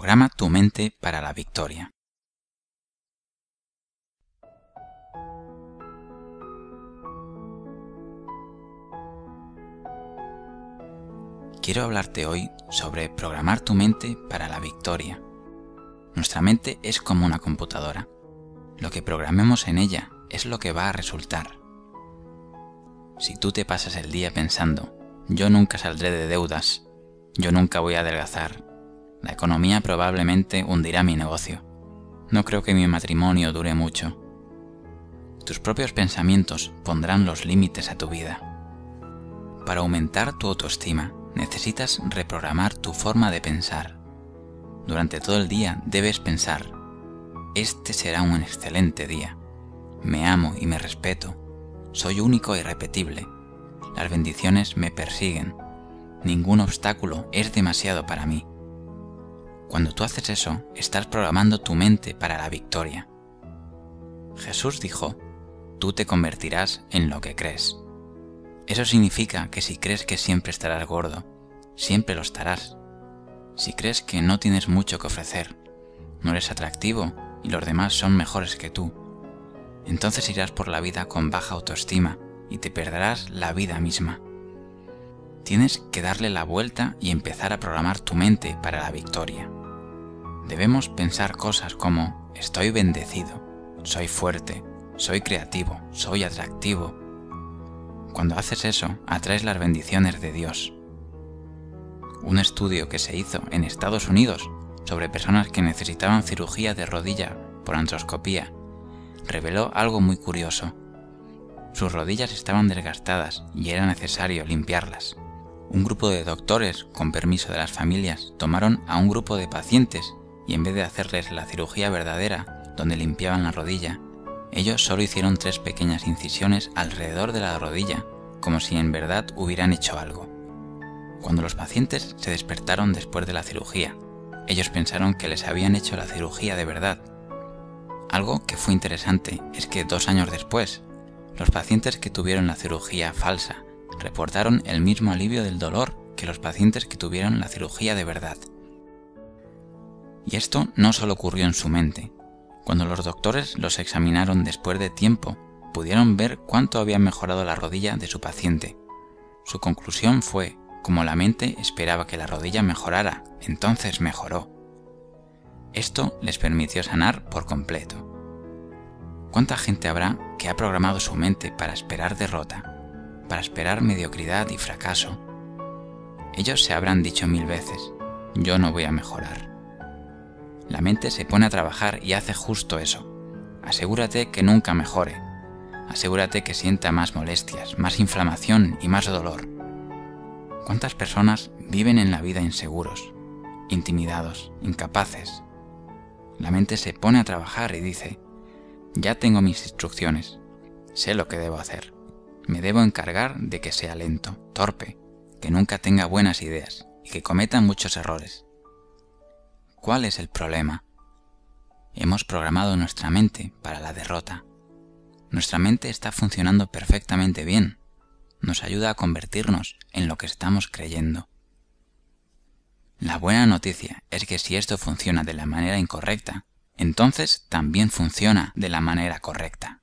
Programa tu mente para la victoria. Quiero hablarte hoy sobre programar tu mente para la victoria. Nuestra mente es como una computadora. Lo que programemos en ella es lo que va a resultar. Si tú te pasas el día pensando, yo nunca saldré de deudas, yo nunca voy a adelgazar, la economía probablemente hundirá mi negocio, no creo que mi matrimonio dure mucho. Tus propios pensamientos pondrán los límites a tu vida. Para aumentar tu autoestima, necesitas reprogramar tu forma de pensar. Durante todo el día debes pensar, este será un excelente día, me amo y me respeto, soy único e irrepetible, las bendiciones me persiguen, ningún obstáculo es demasiado para mí. Cuando tú haces eso, estás programando tu mente para la victoria. Jesús dijo, tú te convertirás en lo que crees. Eso significa que si crees que siempre estarás gordo, siempre lo estarás. Si crees que no tienes mucho que ofrecer, no eres atractivo y los demás son mejores que tú, entonces irás por la vida con baja autoestima y te perderás la vida misma. Tienes que darle la vuelta y empezar a programar tu mente para la victoria. Debemos pensar cosas como, estoy bendecido, soy fuerte, soy creativo, soy atractivo. Cuando haces eso, atraes las bendiciones de Dios. Un estudio que se hizo en Estados Unidos sobre personas que necesitaban cirugía de rodilla por artroscopía reveló algo muy curioso. Sus rodillas estaban desgastadas y era necesario limpiarlas. Un grupo de doctores, con permiso de las familias, tomaron a un grupo de pacientes y en vez de hacerles la cirugía verdadera, donde limpiaban la rodilla, ellos solo hicieron 3 pequeñas incisiones alrededor de la rodilla, como si en verdad hubieran hecho algo. Cuando los pacientes se despertaron después de la cirugía, ellos pensaron que les habían hecho la cirugía de verdad. Algo que fue interesante es que 2 años después, los pacientes que tuvieron la cirugía falsa reportaron el mismo alivio del dolor que los pacientes que tuvieron la cirugía de verdad. Y esto no solo ocurrió en su mente. Cuando los doctores los examinaron después de tiempo, pudieron ver cuánto había mejorado la rodilla de su paciente. Su conclusión fue, como la mente esperaba que la rodilla mejorara, entonces mejoró. Esto les permitió sanar por completo. ¿Cuánta gente habrá que ha programado su mente para esperar derrota, para esperar mediocridad y fracaso? Ellos se habrán dicho 1000 veces, yo no voy a mejorar. La mente se pone a trabajar y hace justo eso. Asegúrate que nunca mejore. Asegúrate que sienta más molestias, más inflamación y más dolor. ¿Cuántas personas viven en la vida inseguros, intimidados, incapaces? La mente se pone a trabajar y dice, ya tengo mis instrucciones, sé lo que debo hacer. Me debo encargar de que sea lento, torpe, que nunca tenga buenas ideas y que cometa muchos errores. ¿Cuál es el problema? Hemos programado nuestra mente para la derrota. Nuestra mente está funcionando perfectamente bien. Nos ayuda a convertirnos en lo que estamos creyendo. La buena noticia es que si esto funciona de la manera incorrecta, entonces también funciona de la manera correcta.